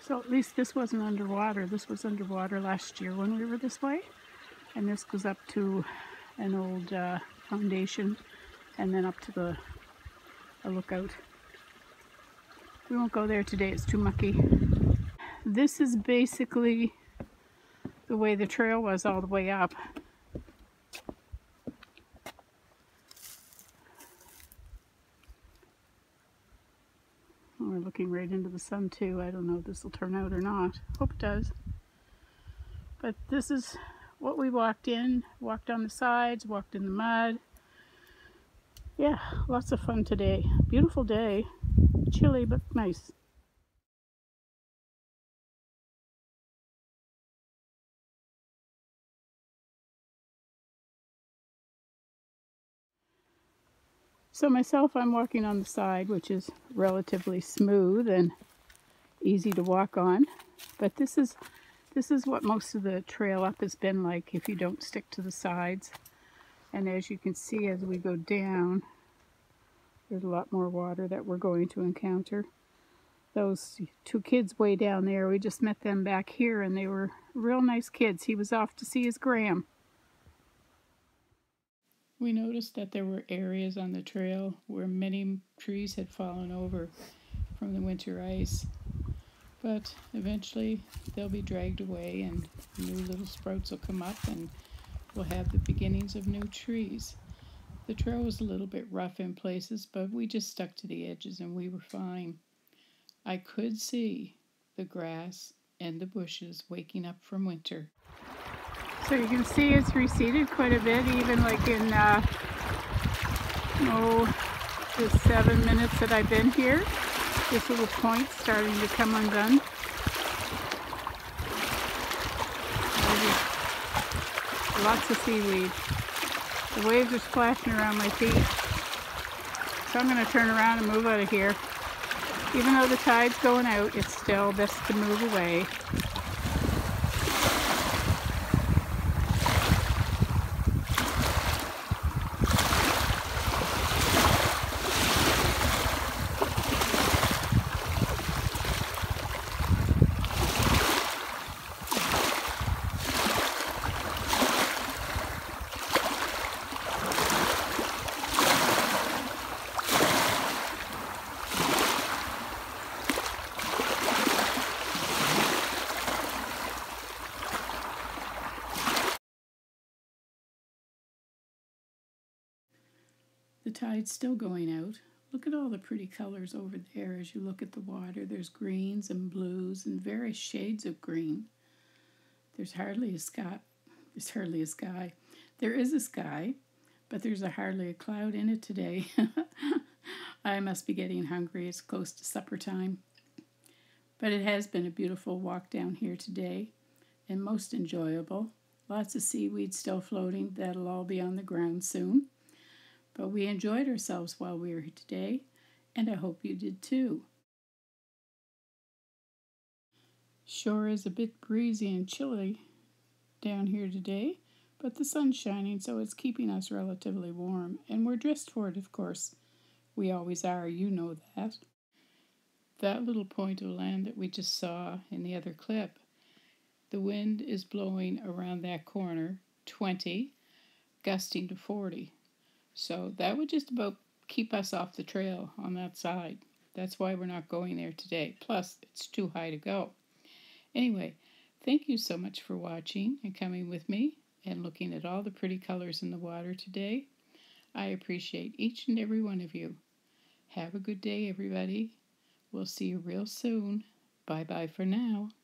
So at least this wasn't underwater. This was underwater last year when we were this way. And this goes up to an old foundation and then up to a lookout. We won't go there today, it's too mucky. This is basically the way the trail was all the way up. We're looking right into the sun too. I don't know if this will turn out or not. Hope it does. But this is what we walked in. Walked on the sides, walked in the mud. Yeah, lots of fun today. Beautiful day. Chilly but nice. So myself, I'm walking on the side, which is relatively smooth and easy to walk on. But this is what most of the trail up has been like if you don't stick to the sides. And as you can see, as we go down, there's a lot more water that we're going to encounter. Those two kids way down there, we just met them back here and they were real nice kids. He was off to see his gram. We noticed that there were areas on the trail where many trees had fallen over from the winter ice. But eventually they'll be dragged away and new little sprouts will come up and we'll have the beginnings of new trees. The trail was a little bit rough in places, but we just stuck to the edges and we were fine. I could see the grass and the bushes waking up from winter. So you can see it's receded quite a bit, even like in the 7 minutes that I've been here. This little point starting to come undone. Lots of seaweed. The waves are splashing around my feet. So I'm going to turn around and move out of here. Even though the tide's going out, it's still best to move away. The tide's still going out. Look at all the pretty colors over there as you look at the water. There's greens and blues and various shades of green. There's hardly a sky. There is a sky, but there's hardly a cloud in it today. I must be getting hungry. It's close to supper time. But it has been a beautiful walk down here today and most enjoyable. Lots of seaweed still floating. That'll all be on the ground soon. But we enjoyed ourselves while we were here today, and I hope you did too. Shore is a bit breezy and chilly down here today, but the sun's shining, so it's keeping us relatively warm, and we're dressed for it, of course. We always are, you know that. That little point of land that we just saw in the other clip, the wind is blowing around that corner, 20, gusting to 40. So that would just about keep us off the trail on that side. That's why we're not going there today. Plus, it's too high to go. Anyway, thank you so much for watching and coming with me and looking at all the pretty colors in the water today. I appreciate each and every one of you. Have a good day, everybody. We'll see you real soon. Bye-bye for now.